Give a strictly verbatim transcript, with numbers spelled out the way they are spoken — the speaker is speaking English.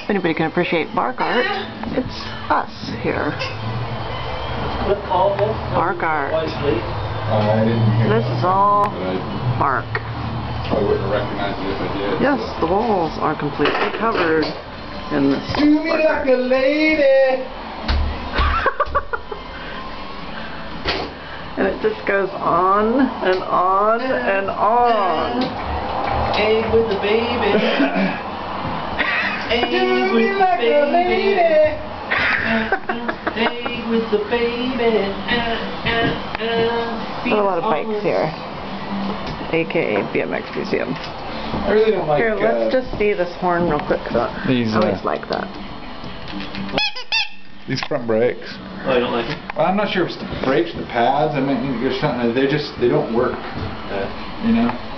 If anybody can appreciate bark art, it's us here. Bark art. I didn't hear This that, is all but I bark. probably wouldn't have recognized it if I did. Yes, the walls are completely covered in this. Do me like a lady. And it just goes on and on and on. Egg with the baby. Egg Do with me the like a baby. lady. Egg with the baby. Uh, uh, uh, There's a lot of bikes here, aka B M X Museum. I really don't like. Here, let's uh, just see this horn real quick. So These, I always uh, like that. These front brakes. Oh, you don't like it? Well, I'm not sure if it's the brakes, the pads. I mean, there's something. They just they don't work. Uh, You know.